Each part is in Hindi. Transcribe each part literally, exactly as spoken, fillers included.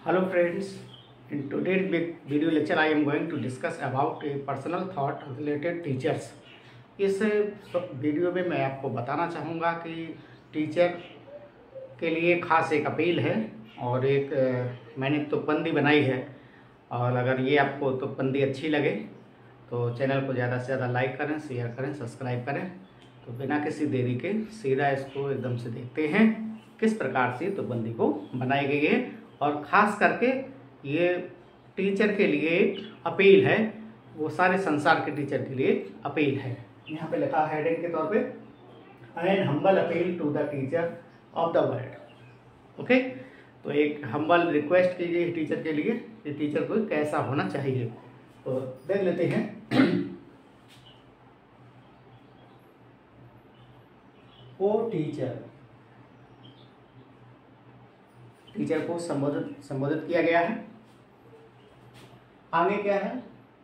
Hello friends, in today's big video lecture I am going to discuss about a personal thought related teachers. इस वीडियो में मैं आपको बताना चाहूँगा कि टीचर के लिए खास एक अपील है और एक मैंने तुकबंदी बनाई है। और अगर ये आपको तुकबंदी अच्छी लगे तो चैनल को ज़्यादा से ज़्यादा लाइक करें, शेयर करें, सब्सक्राइब करें। तो बिना किसी देरी के सीधा इसको एकदम से देखते हैं किस प्रकार से तुकबंदी को बनाई गई है। और ख़ास करके ये टीचर के लिए अपील है, वो सारे संसार के टीचर के लिए अपील है। यहाँ पे लिखा है हेडिंग के तौर पे, an humble appeal to the teacher of the world. Okay, तो एक हम्बल रिक्वेस्ट की गई टीचर के लिए कि टीचर को कैसा होना चाहिए। तो देख लेते हैं। ओ टीचर, टीचर को संबोधित संबोधित किया गया है। आगे क्या है?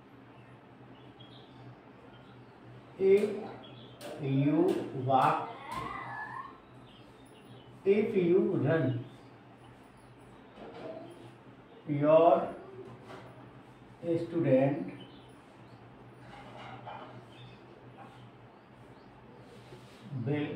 If you walk, if you run, your student will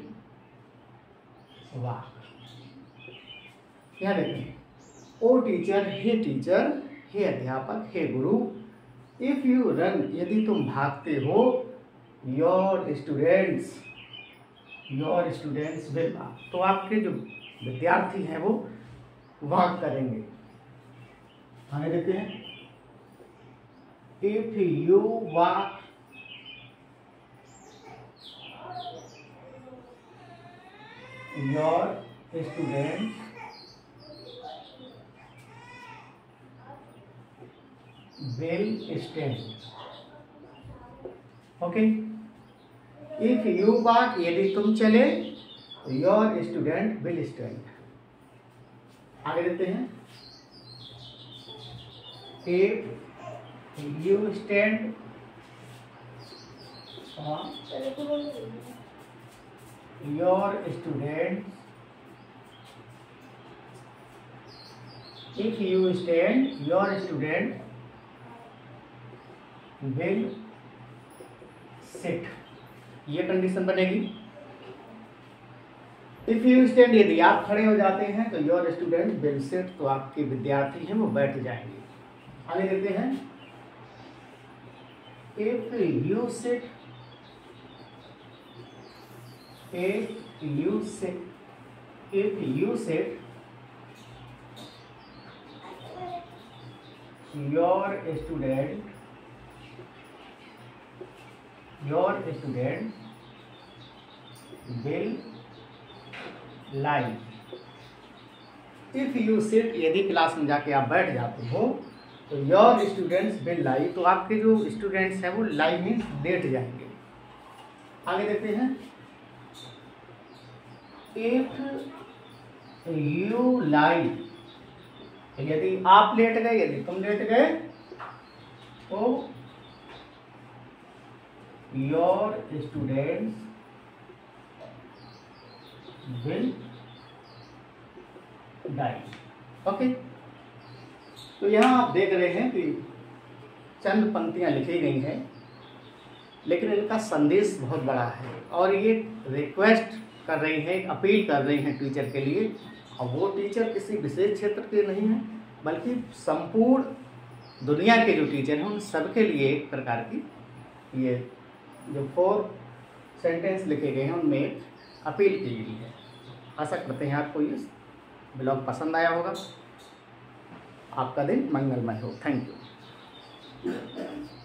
walk. यहाँ देखें, ओ टीचर, हे टीचर, हे अध्यापक, हे गुरु, इफ यू रन, यदि तुम भागते हो, your students, your students will walk, तो आपके जो विद्यार्थी हैं वो वॉक करेंगे। आगे देखते हैं, if you walk, your students will stand. Okay, if you walk, यदि तुम चले, योर स्टूडेंट विल स्टैंड। आगे देखते हैं, if you stand, your student, if you stand, your student will sit. ये कंडीशन बनेगी। इफ यू स्टैंड, यदि आप खड़े हो जाते हैं तो योर स्टूडेंट विल सिट, तो आपके विद्यार्थी हैं वो बैठ जाएंगे। आगे देखते हैं, if you sit, if you sit, if you sit, your student, your student will lie। if you sit, यदि क्लास में जाके आप बैठ जाते हो तो your students will lie, तो आपके जो स्टूडेंट्स हैं वो lie मीन्स लेट जाएंगे। आगे देखते हैं, if you lie, यदि आप लेट गए, यदि तुम लेट गए तो your students will die। Okay, तो यहाँ आप देख रहे हैं कि चंद पंक्तियाँ लिखी गई हैं, लेकिन इनका संदेश बहुत बड़ा है और ये रिक्वेस्ट कर रही है, अपील कर रही हैं टीचर के लिए। और वो टीचर किसी विशेष क्षेत्र के नहीं हैं, बल्कि संपूर्ण दुनिया के जो टीचर हैं उन सबके लिए एक प्रकार की ये जो फोर सेंटेंस लिखे गए हैं उनमें एक अपील की गई है। आशा करते हैं आपको ये ब्लॉग पसंद आया होगा। आपका दिन मंगलमय हो। Thank you.